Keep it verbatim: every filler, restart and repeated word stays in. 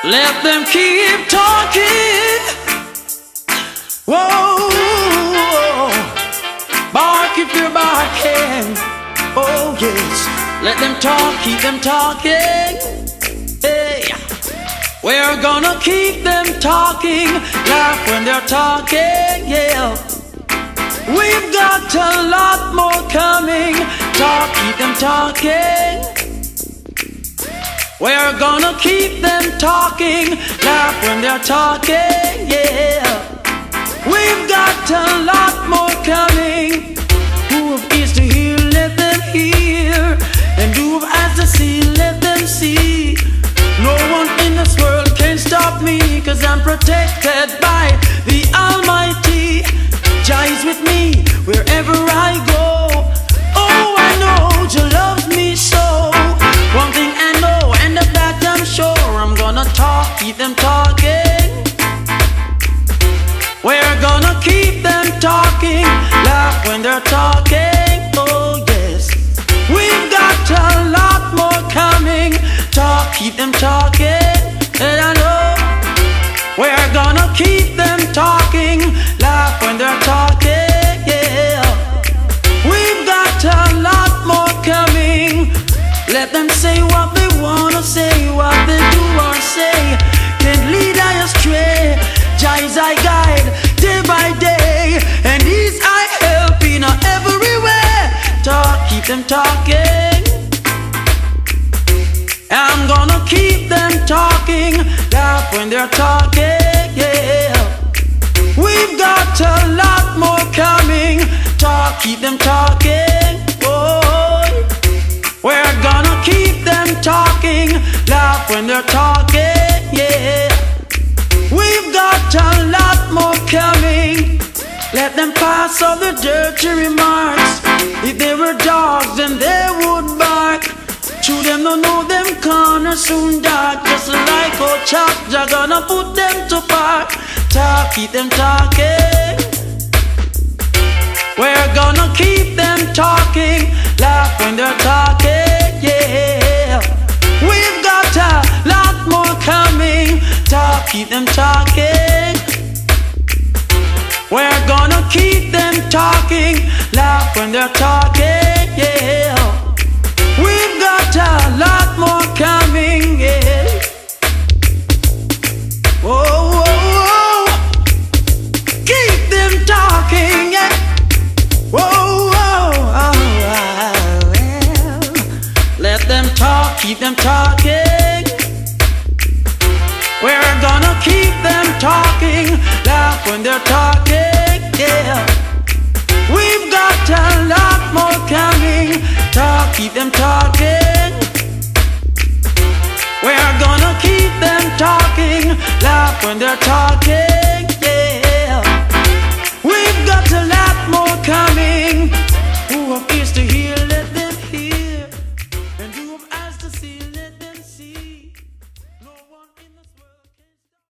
Let them keep talking. Whoa, bark if you're barking. Oh yes, let them talk, keep them talking. Hey, we're gonna keep them talking. Laugh when they're talking, yeah. We've got a lot more coming. Talk, keep them talking. We're gonna keep them talking. Laugh when they're talking, yeah. We've got a lot more coming. Who have ears to hear, let them hear. And who have eyes to see, let them see. No one in this world can stop me, 'cause I'm protected by the Almighty. Jah is with me wherever I go. Oh, I know Jah loves me so. One thing I know, and of that I'm sure. I'm gonna talk, keep them talking. We're gonna keep them talking. Laugh when they're talking. Oh yes, we've got a lot more coming. Talk, keep them talking. And I know we're gonna keep them talking. Laugh when they're talking, yeah. We've got a lot more coming. Let them say what they wanna say, what they do or say. Can't lead I astray. Jah is I guide day by day, and He's I help in everywhere. Talk, keep them talking. I'm gonna keep them talking. Laugh when they're talking, yeah. We've got a lot more coming. Talk, keep them talking. Oh, we're gonna keep them talking. Laugh when they're talking, yeah. We've got a lot more coming. Let them pass all the dirty remarks. If they were dogs, then they would bark. Chew them, don't know them corners soon dark. Just like old chop, Jah gonna put them to park. Talk, keep them talking. We're gonna keep them talking. Laugh when they're talking, yeah. We've got a lot more coming. Talk, keep them talking. We're gonna keep them talking. Laugh when they're talking, yeah. We've got a lot more coming, yeah. Whoa, whoa, whoa. Keep them talking, yeah. Whoa, whoa, oh, well. Let them talk, keep them talking. We're gonna keep them talking. Laugh when they're talking, yeah. We've got a lot more coming. Talk, keep them talking. We're gonna keep them talking. Laugh when they're talking.